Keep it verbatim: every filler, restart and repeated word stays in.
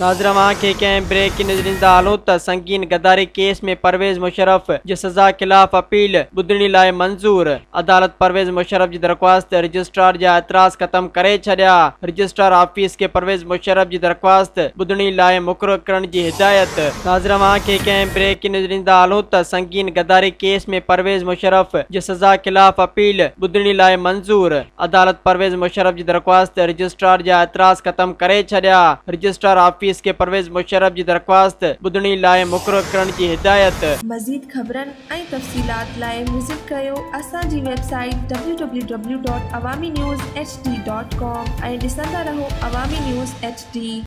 नाज़रवां के कंहिं ब्रेक की नज़रिंदा आलू त संगीन गद्दारी केस में परवेज़ मुशर्रफ जी सज़ा खिलाफ़ अपील ॿुधणी लाइ मंज़ूर। अदालत परवेज़ मुशर्रफ जी दरख़्वास्त रजिस्ट्रार जा एतराज़ ख़त्म करे छॾिया। रजिस्ट्रार ऑफिस के परवेज़ मुशर्रफ जी दरख़्वास्त ॿुधणी लाइ मुक़ररु करण जी हिदायत। नाज़रवां के कंहिं ब्रेक की नज़रिंदा आलू त संगीन गद्दारी केस में परवेज़ मुशर्रफ जी सज़ा खिलाफ़ अपील ॿुधणी लाइ मंज़ूर। अदालत परवेज़ मुशर्रफ जी दरख़्वास्त रजिस्ट्रार जा एतराज़ ख़त्म करे छॾिया। रजिस्ट्रार ऑफिस के परवेज़ मुशर्रफ जी दरख़्वास्त ॿुधणी लाइ मुक़ररु करण जी हिदायत। मज़ीद ख़बरनि ऐं तफ़सीलात लाइ विज़िट कयो असांजी website W W W dot Awami news H D dot com ऐं ॾिसंदा रहो अवामी न्यूज़ एच डी।